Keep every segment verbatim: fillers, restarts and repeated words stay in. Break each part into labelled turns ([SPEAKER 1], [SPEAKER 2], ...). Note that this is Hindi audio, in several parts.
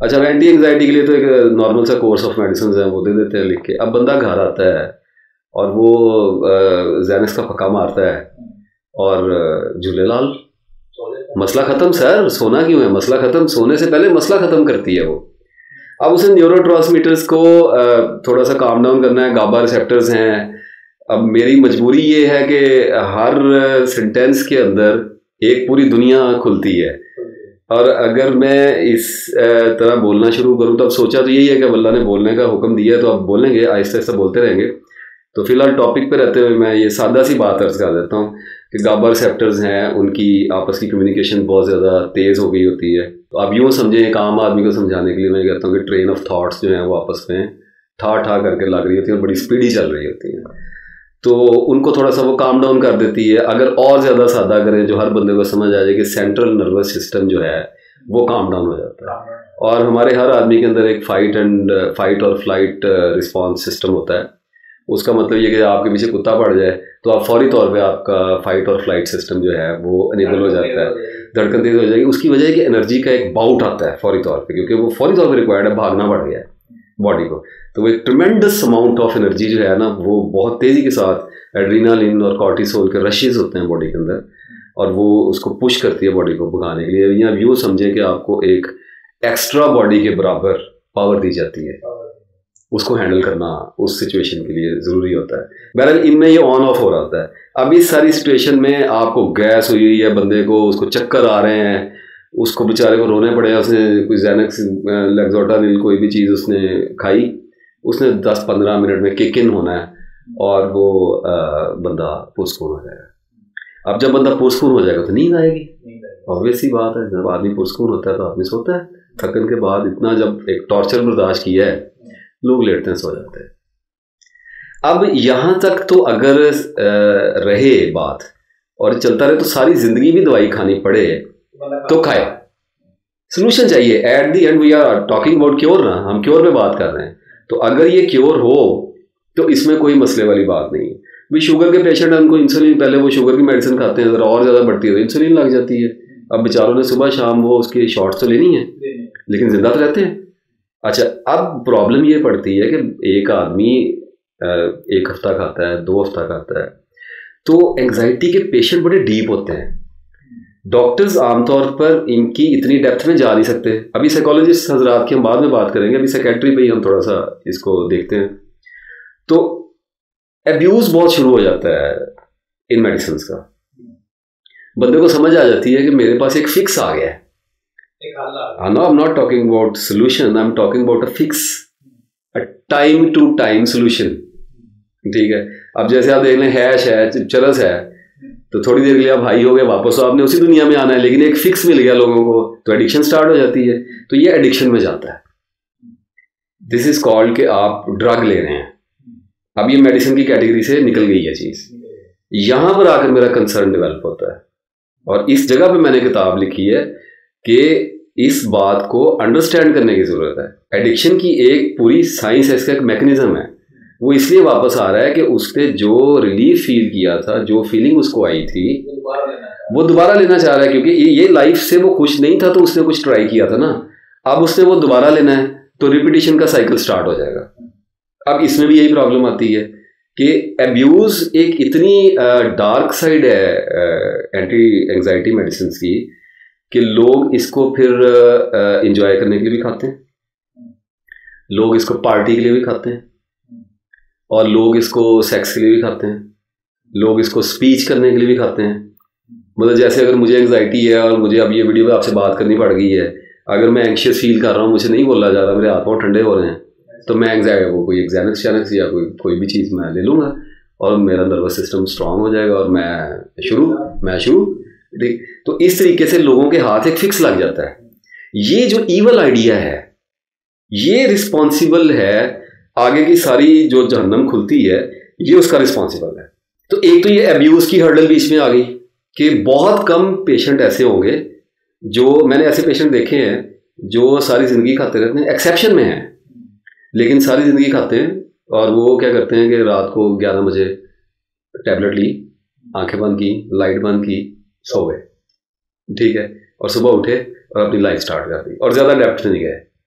[SPEAKER 1] अच्छा, अब एंटी एंग्जाइटी के लिए तो एक नॉर्मल सा कोर्स ऑफ मेडिसिन है वो दे देते हैं लिख के। अब बंदा घर आता है और वो जैनस का पक्का मारता है और झूलेलाल मसला खत्म सर, सोना क्यों है, मसला खत्म, सोने से पहले मसला खत्म करती है वो। अब उसे न्यूरोट्रांसमीटर्स को थोड़ा सा काम डाउन करना है, गाबा रिसेप्टर्स हैं। अब मेरी मजबूरी ये है कि हर सेंटेंस के अंदर एक पूरी दुनिया खुलती है, और अगर मैं इस तरह बोलना शुरू करूं तो अब सोचा तो यही है कि अल्लाह ने बोलने का हुक्म दिया है तो अब बोलेंगे, आहिस्ता आहिस्ता बोलते रहेंगे। तो फिलहाल टॉपिक पे रहते हुए मैं ये सादा सी बात अर्ज कर देता हूँ कि गाबा रिसेप्टर्स हैं, उनकी आपस की कम्युनिकेशन बहुत ज़्यादा तेज़ हो गई होती है। तो आप यूँ समझें, एक आम आदमी को समझाने के लिए मैं कहता हूँ कि ट्रेन ऑफ थाट्स जो हैं वो आपस में ठा ठा करके लग रही होती है और बड़ी स्पीडी चल रही होती है, तो उनको थोड़ा सा वो काम डाउन कर देती है। अगर और ज़्यादा सादा करें, जो हर बंदे को समझ आ जाए कि सेंट्रल नर्वस सिस्टम जो है वो काम डाउन हो जाता है, और हमारे हर आदमी के अंदर एक फाइट एंड फाइट और फ्लाइट रिस्पॉन्स सिस्टम होता है। उसका मतलब ये कि आपके पीछे कुत्ता पड़ जाए तो आप फौरी तौर पे आपका फाइट और फ्लाइट सिस्टम जो है वो अनेबल हो जाता है, धड़कन तेज हो जाएगी। उसकी वजह है कि एनर्जी का एक बाउट आता है फौरी तौर पे, क्योंकि वो फौरी तौर पे रिक्वायर्ड है, भागना पड़ गया है बॉडी को। तो वो एक ट्रिमेंडस अमाउंट ऑफ एनर्जी जो है ना, वो बहुत तेज़ी के साथ एड्रीनालिन और कॉर्टिसोल के रशेज होते हैं बॉडी के अंदर, और वो उसको पुश करती है बॉडी को भगाने के लिए। या यूँ समझें कि आपको एक एक्स्ट्रा बॉडी के बराबर पावर दी जाती है, उसको हैंडल करना उस सिचुएशन के लिए ज़रूरी होता है। बहरहाल इनमें ये ऑन ऑफ हो रहा होता है। अब इस सारी सिचुएशन में आपको गैस हुई हुई है, बंदे को उसको चक्कर आ रहे हैं, उसको बेचारे को रोने पड़े, उसने कोई ज़ैनक्स लेक्सोटानिल कोई भी चीज़ उसने खाई, उसने दस पंद्रह मिनट में किक इन होना है और वो आ, बंदा पुरस्कून हो जाएगा। अब जब बंदा पुरस्कून हो जाएगा तो नींद आएगी, ऑब्वियस सी बात है। जब आदमी पुरस्कून होता है तो आदमी सोता है, थकन के बाद इतना जब एक टॉर्चर बर्दाश्त किया है, लोग लेटते हैं, सो जाते हैं। अब यहाँ तक तो अगर रहे बात और चलता रहे तो सारी जिंदगी भी दवाई खानी पड़े तो खाए, सोल्यूशन चाहिए। At the end we are talking about cure ना, हम क्योर पे बात कर रहे हैं। तो अगर ये क्योर हो तो इसमें कोई मसले वाली बात नहीं है। भी शुगर के पेशेंट हैं, उनको इंसुलिन, पहले वो शुगर की मेडिसिन खाते हैं, ज़रा और ज़्यादा बढ़ती है तो इंसुलिन लग जाती है। अब बेचारों ने सुबह शाम वो उसकी शॉट्स तो लेनी है, लेकिन जिंदा तो रहते हैं। अच्छा, अब प्रॉब्लम ये पड़ती है कि एक आदमी एक हफ्ता खाता है, दो हफ्ता खाता है, तो एंग्जाइटी के पेशेंट बड़े डीप होते हैं। डॉक्टर्स आमतौर पर इनकी इतनी डेप्थ में जा नहीं सकते। अभी साइकोलॉजिस्ट हजरात की हम बाद में बात करेंगे, अभी साइकेट्री पे ही हम थोड़ा सा इसको देखते हैं। तो एब्यूज बहुत शुरू हो जाता है इन मेडिसिन का। बंदे को समझ आ जाती है कि मेरे पास एक फिक्स आ गया है। No, I'm not talking about solution, I'm talking about a fix, a time to time solution। ठीक है, अब जैसे आप देख लें हैश है, चरस है, तो थोड़ी देर के लिए आप हाई हो गए, वापस तो आपने उसी दुनिया में आना है, लेकिन एक फिक्स मिल गया लोगों को तो एडिक्शन स्टार्ट हो जाती है। तो ये एडिक्शन में जाता है। दिस इज कॉल्ड कि आप ड्रग ले रहे हैं। अब ये मेडिसिन की कैटेगरी से निकल गई है चीज़। यहाँ पर आकर मेरा कंसर्न डेवलप होता है, और इस जगह पे मैंने किताब लिखी है कि इस बात को अंडरस्टैंड करने की ज़रूरत है। एडिक्शन की एक पूरी साइंस है, इसका एक मैकेनिज्म है। वो इसलिए वापस आ रहा है कि उसने जो रिलीफ फील किया था, जो फीलिंग उसको आई थी, वो दोबारा लेना चाह रहा है, क्योंकि ये लाइफ से वो खुश नहीं था तो उसने कुछ ट्राई किया था ना। अब उसने वो दोबारा लेना है तो रिपीटिशन का साइकिल स्टार्ट हो जाएगा। अब इसमें भी यही प्रॉब्लम आती है कि एब्यूज़ एक इतनी डार्क साइड है एंटी एंग्जाइटी मेडिसिन की कि लोग इसको फिर एंजॉय करने के लिए भी खाते हैं, लोग इसको पार्टी के लिए भी खाते हैं, और लोग इसको सेक्स के लिए भी खाते हैं, लोग इसको स्पीच करने के लिए भी खाते हैं। मतलब जैसे अगर मुझे एंग्जाइटी है और मुझे अब ये वीडियो पे आपसे बात करनी पड़ गई है, अगर मैं एंग्शियस फील कर रहा हूँ, मुझे नहीं बोला जा रहा, मेरे हाथ पाँव ठंडे हो रहे हैं, तो मैं एंग्जाइटी वो कोई एग्जैनक्स शैनक्स या कोई कोई भी चीज़ मैं ले लूँगा और मेरा नर्वस सिस्टम स्ट्रांग हो जाएगा और मैं शुरू मैं शुरू ठीक। तो इस तरीके से लोगों के हाथ एक फिक्स लग जाता है। ये जो ईवल आइडिया है, ये रिस्पॉन्सिबल है, आगे की सारी जो जहन्नम खुलती है ये उसका रिस्पॉन्सिबल है। तो एक तो ये अब्यूज़ की हर्डल बीच में आ गई कि बहुत कम पेशेंट ऐसे होंगे, जो मैंने ऐसे पेशेंट देखे हैं जो सारी ज़िंदगी खाते रहते हैं, एक्सेप्शन में हैं, लेकिन सारी ज़िंदगी खाते हैं, और वो क्या करते हैं कि रात को ग्यारह बजे टैबलेट ली, आंखें बंद की, लाइट बंद की, सो गए, ठीक है, और सुबह उठे और अपनी लाइफ स्टार्ट कर दी और ज़्यादा डेप्थ में नहीं गए।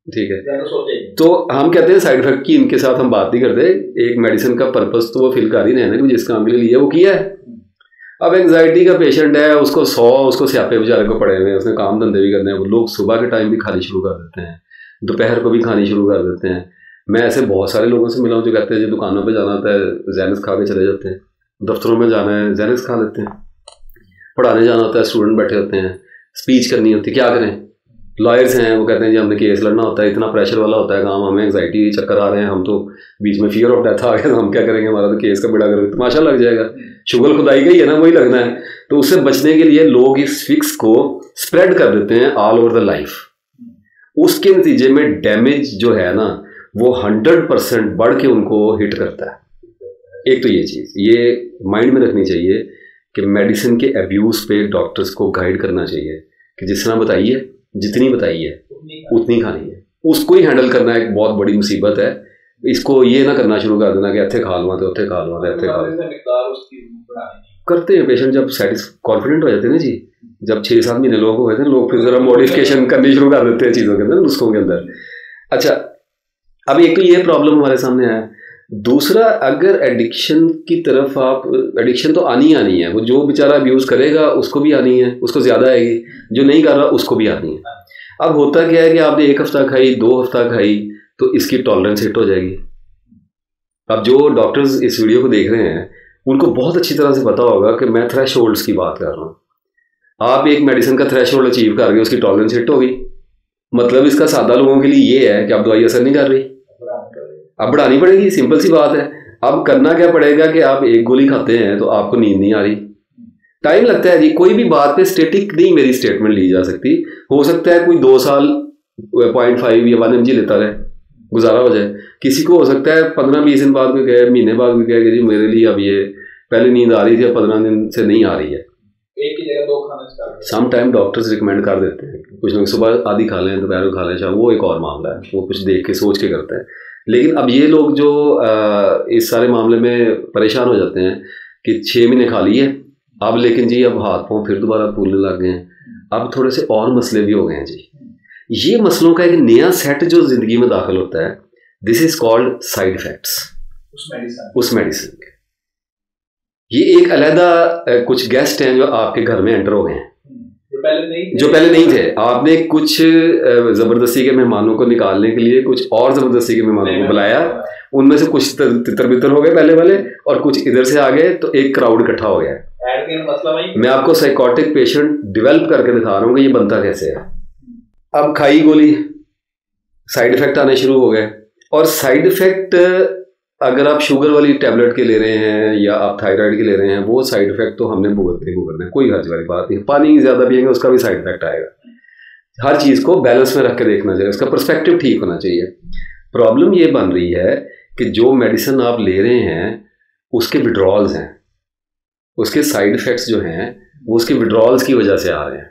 [SPEAKER 1] ठीक है, तो हम कहते हैं साइड इफेक्ट की इनके साथ हम बात नहीं करते। एक मेडिसिन का पर्पस तो वो फील कर ही रहे हैं ना, जिस काम के लिए लिया वो किया है। अब एंग्जाइटी का पेशेंट है, उसको सौ उसको स्यापे बेचारे को पड़े हुए हैं, उसने काम धंधे भी करने हैं। वो लोग सुबह के टाइम भी खानी शुरू कर देते हैं, दोपहर को भी खानी शुरू कर देते हैं। मैं ऐसे बहुत सारे लोगों से मिला हूँ जो कहते हैं जी दुकानों पे जाना होता है ज़ैनिक्स खा के चले जाते हैं, दफ्तरों में जाना है ज़ैनिक्स खा लेते हैं, पढ़ाने जाना होता है स्टूडेंट बैठे होते हैं, स्पीच करनी होती है, क्या करें। लॉयर्स हैं वो कहते हैं जी हमने केस लड़ना होता है, इतना प्रेशर वाला होता है काम, हमें एंग्जाइटी चक्कर आ रहे हैं, हम तो बीच में फियर ऑफ डेथ आ गया तो हम क्या करेंगे, हमारा तो केस का बेड़ा गर्क तमाशा लग जाएगा। शुगर खुदाई गई है ना, वही लगना है। तो उससे बचने के लिए लोग इस फिक्स को स्प्रेड कर देते हैं ऑल ओवर द लाइफ। उसके नतीजे में डैमेज जो है ना वो हंड्रेड परसेंट बढ़ के उनको हिट करता है। एक तो ये चीज़ ये माइंड में रखनी चाहिए कि मेडिसिन के अब्यूज़ पे डॉक्टर्स को गाइड करना चाहिए कि जिस तरह बताइए, जितनी बताइए उतनी खानी है, उसको ही हैंडल करना एक बहुत बड़ी मुसीबत है। इसको ये ना करना शुरू कर देना कि इतने खा लवा तो उतने खा लवा इतने खा लवा करते हैं पेशेंट जब सेटिस कॉन्फिडेंट हो जाते हैं ना जी, जब छः सात महीने लोग हुए थे लोग फिर ज़रा मॉडिफिकेशन करनी शुरू कर देते हैं चीज़ों के अंदर, नुस्खों के अंदर। अच्छा, अब एक तो ये प्रॉब्लम हमारे सामने है। दूसरा, अगर एडिक्शन की तरफ आप, एडिक्शन तो आनी ही आनी है, वो जो बेचारा अब्यूज़ करेगा उसको भी आनी है, उसको ज़्यादा आएगी, जो नहीं कर रहा उसको भी आनी है। अब होता क्या है कि आपने एक हफ्ता खाई, दो हफ्ता खाई तो इसकी टॉलरेंस हिट हो जाएगी। अब जो डॉक्टर्स इस वीडियो को देख रहे हैं उनको बहुत अच्छी तरह से पता होगा कि मैं थ्रेश होल्ड्स की बात कर रहा हूँ। आप एक मेडिसिन का थ्रेश होल्ड अचीव कर गए, उसकी टॉलरेंस हिट होगी, मतलब इसका सादा लोगों के लिए ये है कि आप दवाई असर नहीं कर रही, अब बढ़ानी पड़ेगी, सिंपल सी बात है। अब करना क्या पड़ेगा कि आप एक गोली खाते हैं तो आपको नींद नहीं आ रही, टाइम लगता है जी। कोई भी बात पे स्टेटिक नहीं मेरी स्टेटमेंट ली जा सकती। हो सकता है कोई दो साल पॉइंट फाइव या वन एम जी लेता रहे, गुजारा हो जाए। किसी को हो सकता है पंद्रह बीस दिन बाद भी कहे, महीने बाद भी कहे कि जी मेरे लिए अब ये पहले नींद आ रही थी अब पंद्रह दिन से नहीं आ रही है,
[SPEAKER 2] एक की जगह दो खाना start.
[SPEAKER 1] Some time doctors recommend कर देते हैं, कुछ लोग सुबह आधी खा लें, दोपहर को खा लें, शाम, वो एक और मामला है, वो कुछ देख के सोच के करते हैं। लेकिन अब ये लोग जो आ, इस सारे मामले में परेशान हो जाते हैं कि छः महीने खा लिए अब, लेकिन जी अब हाथ पाँव फिर दोबारा फूलने लग गए हैं, अब थोड़े से और मसले भी हो गए हैं जी। ये मसलों का एक नया सेट जो ज़िंदगी में दाखिल होता है, this is called side effects
[SPEAKER 2] उस मेडिसिन
[SPEAKER 1] उस मेडिसिन के। ये एक अलहदा कुछ गेस्ट हैं जो आपके घर में एंटर हो गए हैं,
[SPEAKER 2] जो पहले नहीं थे,
[SPEAKER 1] जो पहले नहीं थे। आपने कुछ ज़बरदस्ती के मेहमानों को निकालने के लिए कुछ और ज़बरदस्ती के मेहमानों को बुलाया, उनमें से कुछ तितर बितर हो गए पहले वाले और कुछ इधर से आ गए, तो एक क्राउड इकट्ठा हो गया। मैं आपको साइकोटिक पेशेंट डेवलप करके दिखा रहा हूँ कि ये बनता कैसे है। अब खाई गोली, साइड इफेक्ट आने शुरू हो गए। और साइड इफेक्ट अगर आप शुगर वाली टैबलेट के ले रहे हैं या आप थायराइड के ले रहे हैं, वो साइड इफेक्ट तो हमने भुगतने भुगतने, कोई हर्ज वाली बात नहीं। पानी ज़्यादा पिएंगे उसका भी साइड इफेक्ट आएगा। हर चीज़ को बैलेंस में रख के देखना चाहिए, उसका पर्सपेक्टिव ठीक होना चाहिए। प्रॉब्लम ये बन रही है कि जो मेडिसिन आप ले रहे हैं उसके विड्रॉल्स हैं, उसके साइड इफ़ेक्ट्स जो हैं वो उसके विड्रॉल्स की वजह से आ रहे हैं।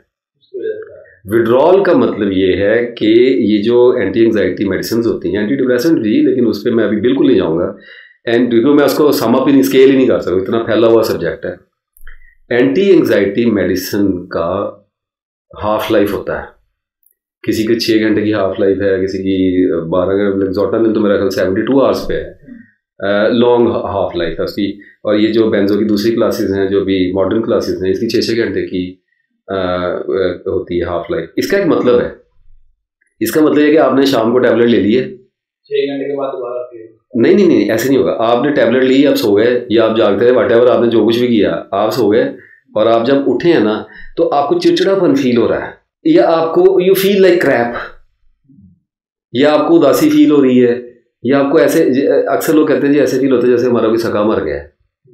[SPEAKER 1] विड्रॉल का मतलब ये है कि ये जो एंटी एंग्जाइटी मेडिसिन होती हैं, एंटी डिप्रेसेंट भी, लेकिन उस पर मैं अभी बिल्कुल नहीं जाऊँगा, एंड क्योंकि मैं उसको सम अप इन स्केल ही नहीं कर सकता, इतना फैला हुआ सब्जेक्ट है। एंटी एंग्जाइटी मेडिसिन का हाफ लाइफ होता है, किसी के छः घंटे की हाफ लाइफ है, किसी की बारह घंटे, एक्सोर्टानिल तो मेरा ख्याल सेवेंटी टू आवर्स पे है, लॉन्ग हाफ लाइफ है उसकी। और ये जो बेंजो की दूसरी क्लासेस हैं, जो भी मॉडर्न क्लासेस हैं, इसकी छः छः घंटे की आ, होती है हाफ लाइफ। इसका एक मतलब है, इसका मतलब है कि आपने शाम को टैबलेट ले लिए,
[SPEAKER 2] छः घंटे के बाद दोबारा
[SPEAKER 1] नहीं नहीं नहीं ऐसे नहीं होगा। आपने टैबलेट ली, आप सो गए या आप जागते रहे, वाट एवर आपने जो कुछ भी किया, आप सो गए और आप जब उठे हैं ना तो आपको चिड़चिड़ापन फील हो रहा है, या आपको यू फील लाइक क्रैप, या आपको उदासी फील हो रही है, या आपको ऐसे, अक्सर लोग कहते हैं जी ऐसे फील होता है जैसे हमारा कोई सका मर गया है।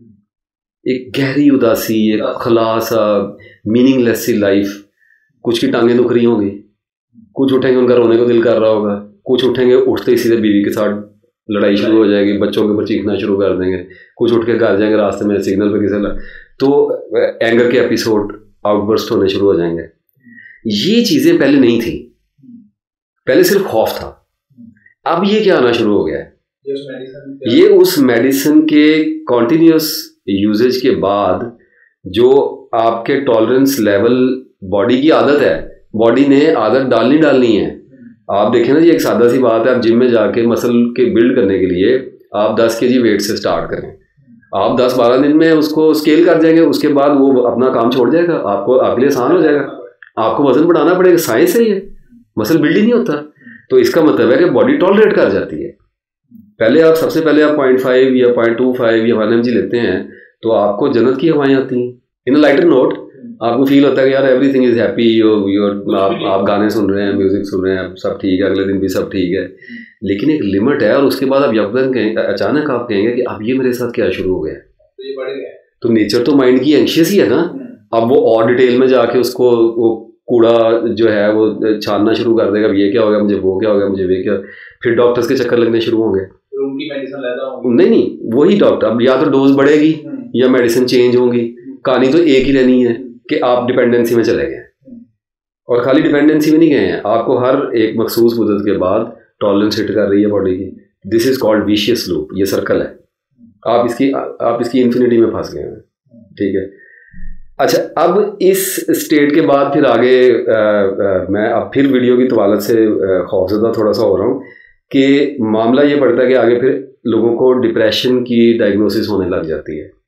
[SPEAKER 1] एक गहरी उदासी, एक खलासा, मीनिंगलेस सी लाइफ। कुछ की टांगें दुख रही होंगी, कुछ उठेंगे उनका रोने को दिल कर रहा होगा, कुछ उठेंगे उठते ही सीधे बीवी के साथ लड़ाई शुरू हो जाएगी, बच्चों के ऊपर चीखना शुरू कर देंगे, कुछ उठ के घर जाएंगे, रास्ते में सिग्नल पे किसी तो एंगर के एपिसोड आउटबर्स्ट होने शुरू हो जाएंगे। ये चीज़ें पहले नहीं थी, पहले सिर्फ खौफ था, अब ये क्या आना शुरू हो गया है, ये उस मेडिसिन के कॉन्टिन्यूस यूजेज के बाद जो आपके टॉलरेंस लेवल, बॉडी की आदत है, बॉडी ने आदत डालनी डालनी है आप देखें ना जी, एक सादा सी बात है, आप जिम में जाके मसल के बिल्ड करने के लिए आप दस के जी वेट से स्टार्ट करें, आप दस बारह दिन में उसको स्केल कर जाएंगे, उसके बाद वो अपना काम छोड़ जाएगा, आपको आपके लिए आसान हो जाएगा, आपको वजन बढ़ाना पड़ेगा। साइंस है ये, मसल बिल्ड ही नहीं होता। तो इसका मतलब है कि बॉडी टॉलरेट कर जाती है। पहले आप सबसे पहले आप पॉइंट फाइव या पॉइंट टू फाइव या वन एम जी लेते हैं तो आपको जन्नत की हवाएं आती हैं। इन अ लाइटर नोट आपको फील होता है कि यार एवरीथिंग इज हैप्पी, योर आप आप गाने सुन रहे हैं, म्यूजिक सुन रहे हैं, सब ठीक है, अगले दिन भी सब ठीक है। लेकिन एक लिमिट है और उसके बाद आप यकदम कहेंगे, अचानक आप कहेंगे कि अब ये मेरे साथ क्या शुरू हो गया।
[SPEAKER 2] तो ये बढ़ गया,
[SPEAKER 1] तो नेचर तो माइंड की एंशियस ही है ना। अब वो और डिटेल में जाके उसको वो कूड़ा जो है वो छानना शुरू कर देगा, ये क्या हो गया मुझे, वो क्या हो गया मुझे, वे क्या, फिर डॉक्टर्स के चक्कर लगने शुरू होंगे।
[SPEAKER 2] उनकी मेडिसिन लेता हूं,
[SPEAKER 1] नहीं नहीं वही डॉक्टर, अब या तो डोज बढ़ेगी या मेडिसिन चेंज होंगी, कहानी तो एक ही रहनी है कि आप डिपेंडेंसी में चले गए। और खाली डिपेंडेंसी में नहीं गए हैं, आपको हर एक मखसूस मुद्दत के बाद टॉलरेंस हिट कर रही है बॉडी की। This is called vicious loop, ये सर्कल है, आप इसकी आप इसकी इन्फिनिटी में फंस गए हैं। ठीक है, अच्छा अब इस स्टेट के बाद फिर आगे आ, आ, मैं अब फिर वीडियो की तवालत से खौफजदा थोड़ा सा हो रहा हूँ कि मामला ये पड़ता है कि आगे फिर लोगों को डिप्रेशन की डायग्नोसिस होने लग जाती है।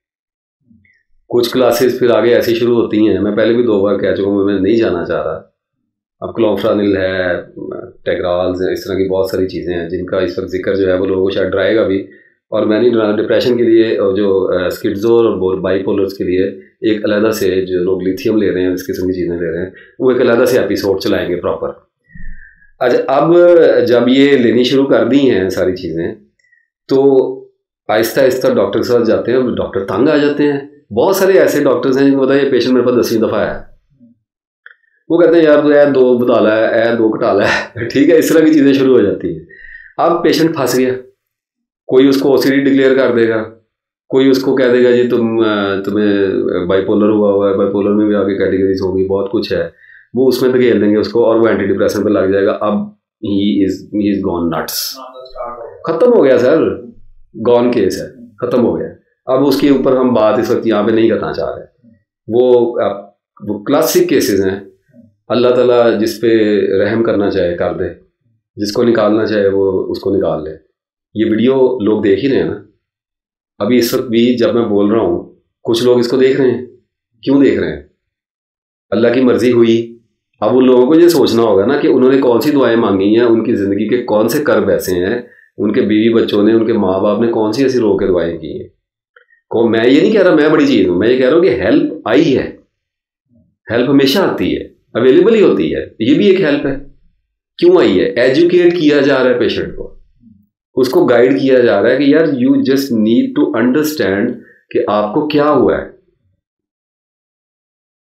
[SPEAKER 1] कुछ क्लासेस फिर आगे ऐसी शुरू होती हैं, मैं पहले भी दो बार कह चुका हूँ, मैं नहीं जाना चाह रहा। अब क्लोफ्रानिल है, टेग्राल्स है, इस तरह की बहुत सारी चीज़ें हैं जिनका इस वक्त जिक्र जो है वो लोगों को शायद डराएगा भी। और मैं नहीं डरा, डिप्रेशन के लिए जो स्किड्सो और बाइपोलर्स के लिए एक अलग से, जो लोग लिथियम ले रहे हैं, इस किस्म की चीज़ें ले रहे हैं, वो एक अलग से एपिसोड चलाएंगे प्रॉपर। अच्छा अब जब ये लेनी शुरू कर दी हैं सारी चीज़ें तो आहिस्ता आहिस्ता डॉक्टर के साथ जाते हैं, डॉक्टर तंग आ जाते हैं। बहुत सारे ऐसे डॉक्टर्स हैं जिनको पता है ये पेशेंट मेरे पास दसवीं दफ़ा है, वो कहते हैं यार तो ऐ दो बदाला है, ऐ दो घटाला है, ठीक है, इस तरह की चीज़ें शुरू हो जाती हैं। अब पेशेंट फंस गया, कोई उसको ओसीडी डिक्लेयर कर देगा, कोई उसको कह देगा जी तुम तुम्हें बाइपोलर हुआ हुआ है, बाइपोलर में भी आगे कैटेगरीज होगी, बहुत कुछ है, वो उसमें धकेल देंगे उसको और वो एंटी डिप्रेशन पे लग जाएगा। अब he is he is gone nuts, खत्म हो गया सर, गॉन केस है, खत्म हो गया। अब उसके ऊपर हम बात इस वक्त यहाँ पे नहीं करना चाह रहे। वो वो क्लासिक केसेस हैं, अल्लाह ताला जिस पे रहम करना चाहे कर दे, जिसको निकालना चाहे वो उसको निकाल ले। ये वीडियो लोग देख ही रहे हैं ना, अभी इस वक्त भी जब मैं बोल रहा हूँ कुछ लोग इसको देख रहे हैं। क्यों देख रहे हैं? अल्लाह की मर्जी हुई। अब उन लोगों को ये सोचना होगा ना कि उन्होंने कौन सी दुआएं मांगी हैं, उनकी ज़िंदगी के कौन से कर्ब ऐसे हैं, उनके बीवी बच्चों ने, उनके माँ बाप ने कौन सी ऐसी रो के दुआएं की हैं। को मैं ये नहीं कह रहा मैं बड़ी चीज़ हूँ, मैं ये कह रहा हूँ कि हेल्प आई है, हेल्प हमेशा आती है, अवेलेबल ही होती है, ये भी एक हेल्प है। क्यों आई है? एजुकेट किया जा रहा है पेशेंट को, उसको गाइड किया जा रहा है कि यार you just need to understand कि आपको क्या हुआ है।